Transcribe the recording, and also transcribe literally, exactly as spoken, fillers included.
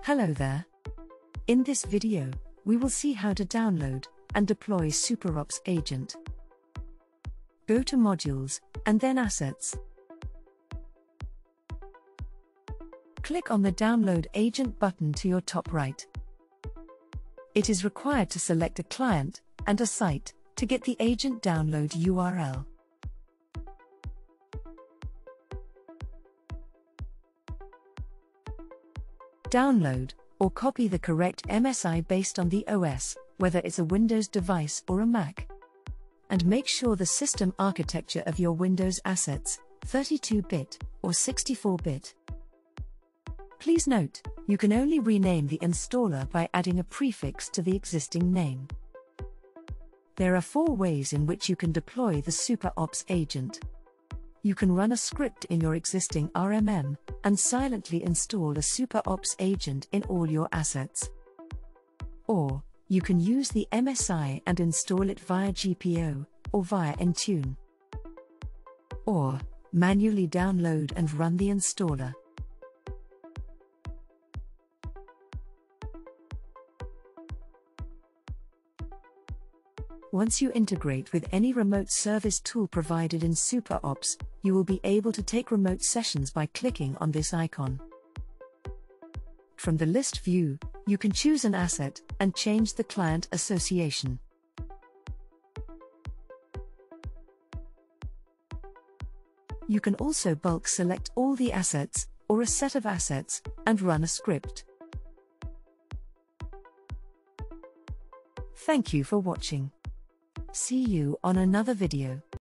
Hello there. In this video, we will see how to download and deploy SuperOps agent. Go to Modules, and then Assets. Click on the Download Agent button to your top right. It is required to select a client and a site to get the agent download U R L. Download or copy the correct M S I based on the O S, whether it's a Windows device or a Mac. And make sure the system architecture of your Windows assets, thirty-two bit or sixty-four bit. Please note, you can only rename the installer by adding a prefix to the existing name. There are four ways in which you can deploy the SuperOps agent. You can run a script in your existing R M M and silently install a SuperOps agent in all your assets. Or, you can use the M S I and install it via G P O or via Intune. Or, manually download and run the installer. Once you integrate with any remote service tool provided in SuperOps, you will be able to take remote sessions by clicking on this icon. From the list view, you can choose an asset and change the client association. You can also bulk select all the assets, or a set of assets, and run a script. Thank you for watching. See you on another video.